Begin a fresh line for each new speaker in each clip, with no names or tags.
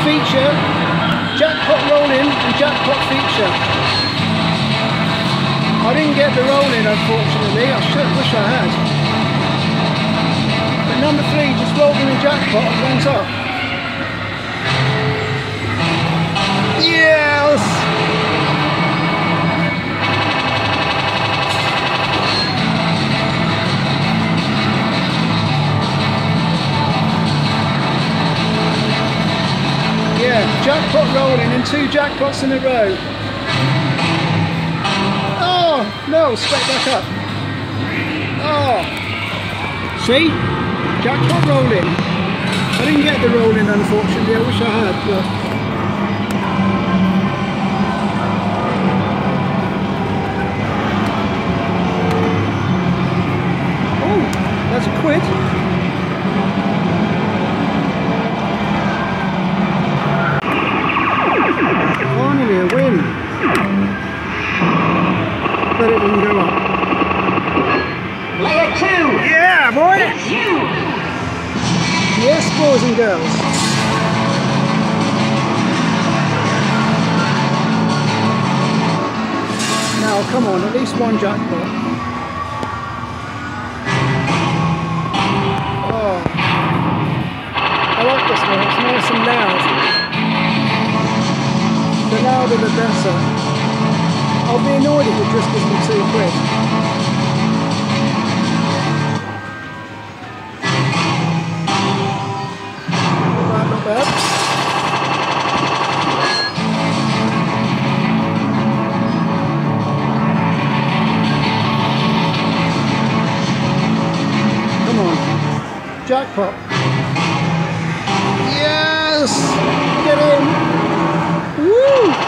feature, jackpot rolling and jackpot feature. I didn't get the rolling unfortunately, I wish I had. But number 3 just rolled in the jackpot and went up. Yes! Yeah, jackpot rolling in 2 jackpots in a row. Oh, no, straight back up. Oh, see? Jackpot rolling. I didn't get the rolling unfortunately, I wish I had, but... Oh, that's a quid. Finally a win. But it didn't go up.
Player 2!
Yeah, boy!
It's you!
Yes, boys and girls. Now, come on, at least one jackpot. Oh. I like this one, it's nice and loud. The louder the better. I'll be annoyed if it just gives me 2 quid. Not bad. Come on. Jackpot. Yes! Get in! Woo!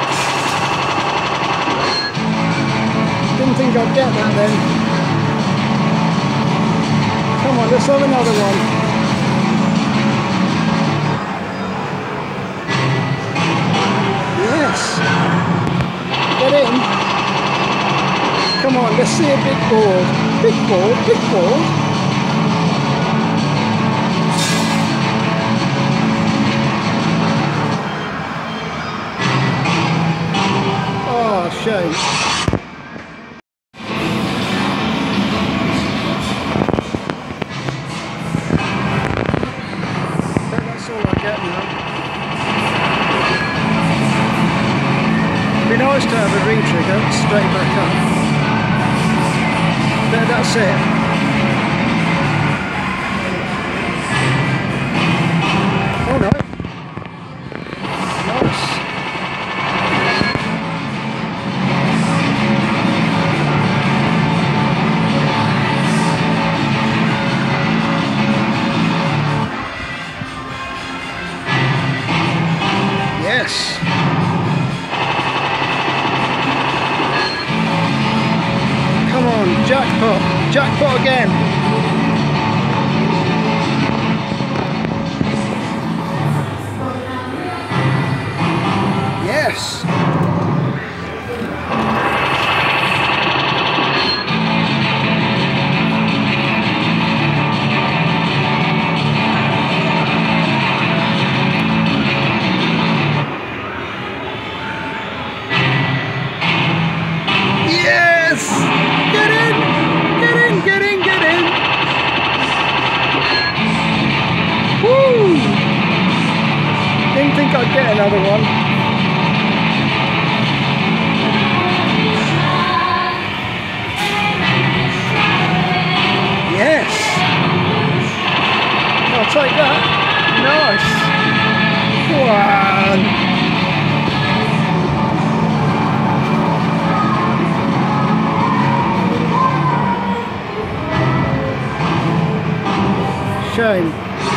Didn't think I'd get that then. Come on, let's have another one. Yes. Get in. Come on, let's see a big board. Big board, big board. Oh, shame. It'd be nice to have a re-trigger straight back up. But that's it. Oh no. Nice. Yes. Come on, jackpot, jackpot again. Yes. Yes! Get in! Get in! Get in! Get in! Woo! Didn't think I'd get another one. Yes! I'll take that. Nice! One! Shame.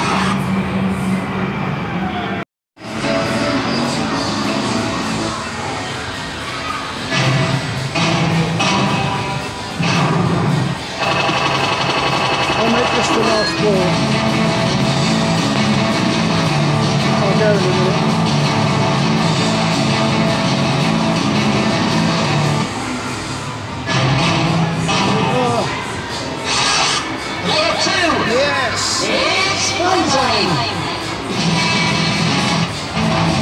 I'll make this the last ball. I'll go in a minute.
Player 2!
Yes!
It's fun time!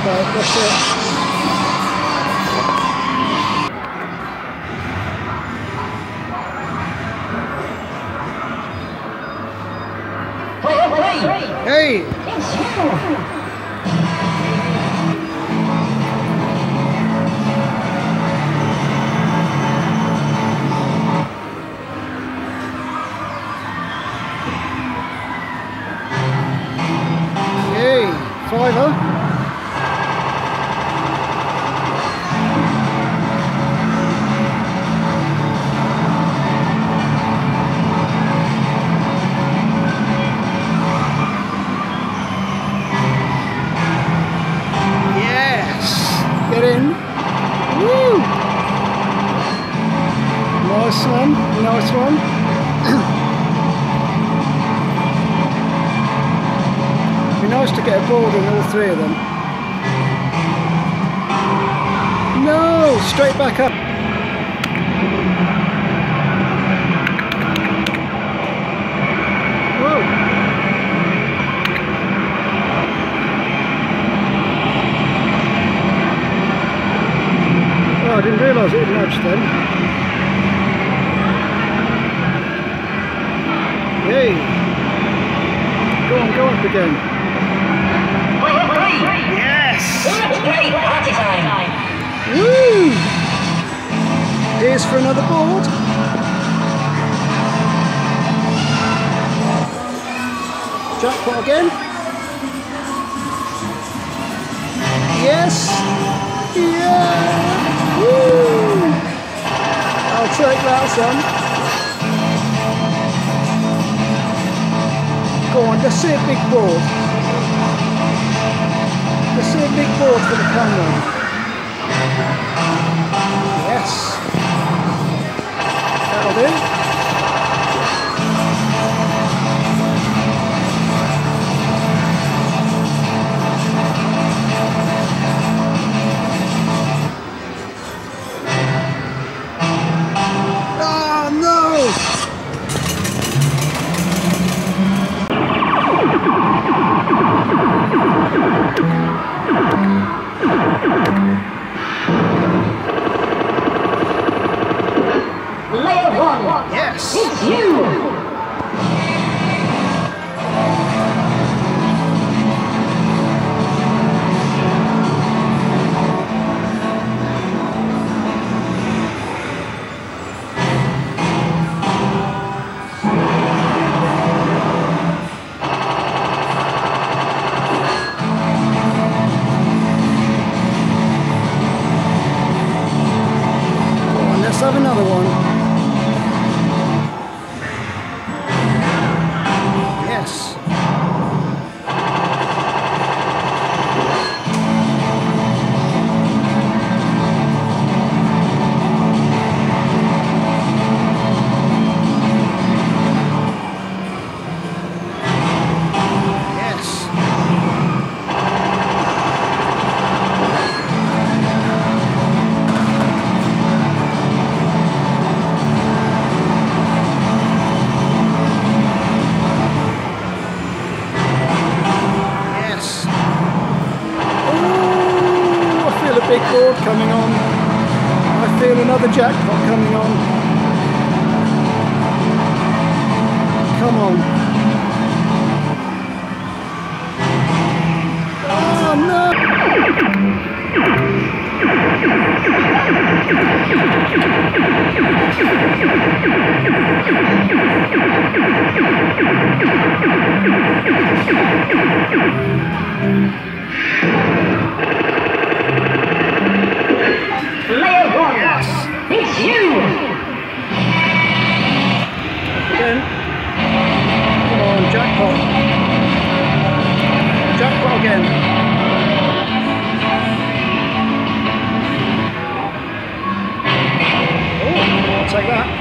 about, that's it. Hey! Hey! Fiver! Get in. Woo! Nice one, nice one. Be nice to get a board in all three of them. No, straight back up. Whoa. I didn't realise it had nudged then. Yay! Go on, go up again. Yes! Woo! Here's for another board. Jackpot again. Yes! Yeah! Woo! I'll take that, son. Go on, let's see a big board. Let's see a big board for the camera. Yes. That'll do. Yes! It's you! Come on, let's have another one. Big board coming on. I feel another jackpot coming on. Come on. Oh no!
It's you!
Again. Come on, jackpot. Jackpot again. Oh, I'll take that.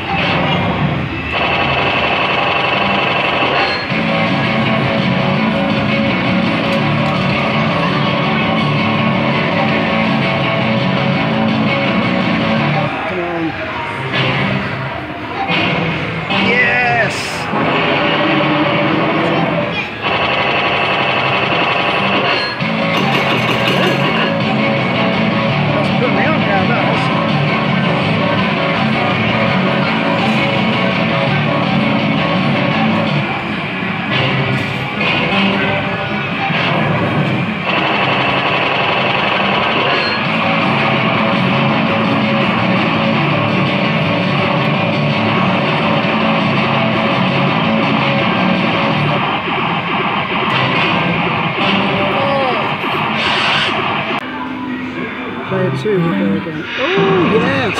player 2 will go again. Oh yes!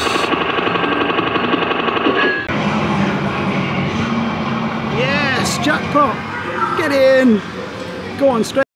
Yes, jackpot! Get in! Go on, straight.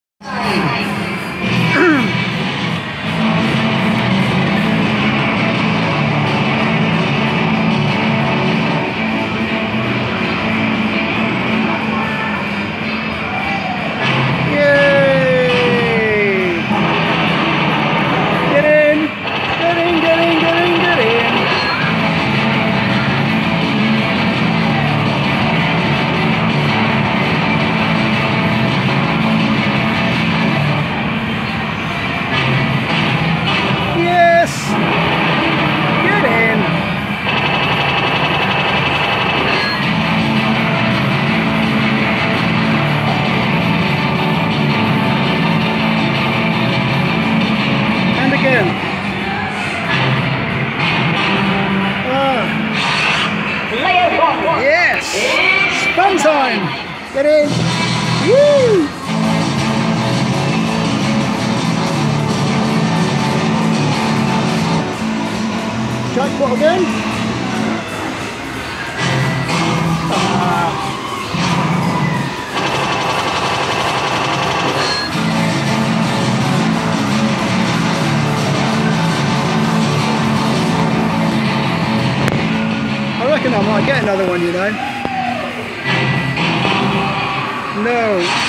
Yes! Fun time! Get in! Woo! Jackpot again? I reckon I might get another one, you know. No.